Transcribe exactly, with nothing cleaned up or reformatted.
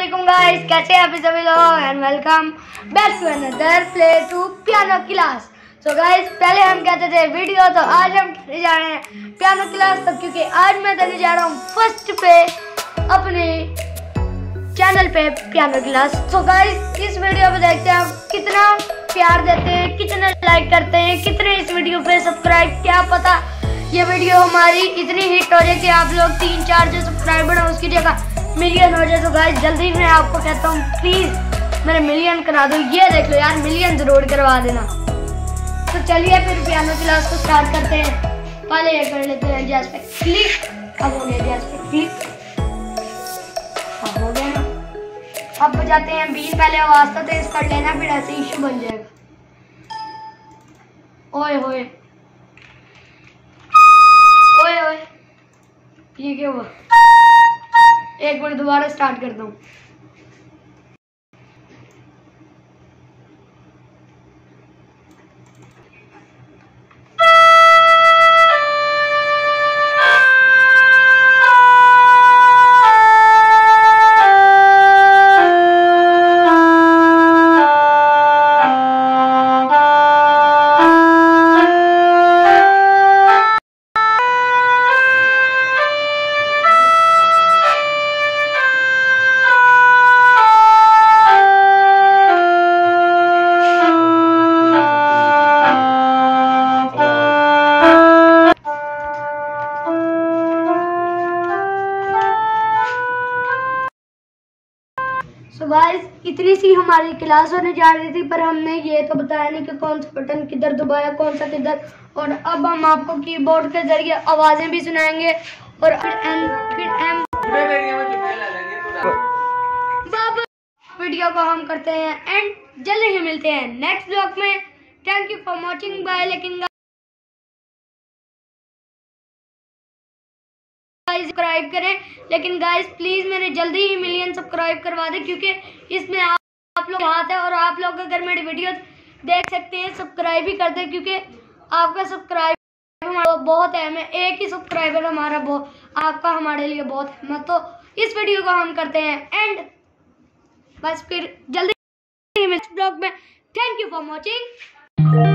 अस्सलामुअलैकुम गाइस, कैसे हैं आप सभी लोग and welcome back to another play to piano class. So guys, पहले हम कहते थे वीडियो, तो आज हम करने जा रहे हैं पियानो क्लास। तो क्योंकि आज मैं देने जा रहा हूँ फर्स्ट पे अपने चैनल पे पियानो क्लास। तो गाइस, इस वीडियो पे देखते हैं आप कितना प्यार देते हैं, कितना लाइक करते हैं, कितने इस वीडियो पे सब्सक्राइब। क्या पता ये वीडियो हमारी इतनी हिट हो जाए कि आप लोग तीन चार जो सब्सक्राइबर हैं उसकी जगह मिलियन हो जाए। तो गाइस, जल्दी मैं आपको कहता हूँ प्लीज मेरे मिलियन करा दो। ये देख लो यार, मिलियन जरूर करवा देना। तो चलिए फिर पियानो क्लास को स्टार्ट करते हैं। पहले ये कर लेते हैं जैज पे क्लिक। अब हो गया जैज पे क्लिक, अब हो गया ना। अब बजाते हैं बीन। पहले आवाज तो तेज कर लेना, फिर ऐसे इशू बन जाएगा। ओए होए ओए ओए, ये क्या हुआ? एक मिनट, दोबारा स्टार्ट करता हूँ। तो गाइस, इतनी सी हमारी क्लास होने जा रही थी, पर हमने ये तो बताया नहीं कि कौन सा बटन किधर दबाया, कौन सा किधर। और अब हम आपको कीबोर्ड के जरिए आवाजें भी सुनाएंगे और फिर एन फिर एम बाबा वीडियो को हम करते हैं एंड जल्दी ही मिलते हैं नेक्स्ट ब्लॉग में। Thank you for watching, bye. लेकिन सब्सक्राइब करें, लेकिन गाइस प्लीज मेरे जल्दी ही मिलियन सब्सक्राइब करवा दें, क्योंकि इसमें आप, आप लोग हाथ है। और आप लोग अगर मेरी वीडियो देख सकते हैं, सब्सक्राइब भी कर दें, क्योंकि आपका सब्सक्राइब हमारा बहुत अहम है। एक ही सब्सक्राइबर हमारा बहुत, आपका हमारे लिए बहुत अहम है। तो इस वीडियो को हम करते हैं एंड बस, फिर जल्दी ही मिलते हैं ब्लॉग में। Thank you for watching.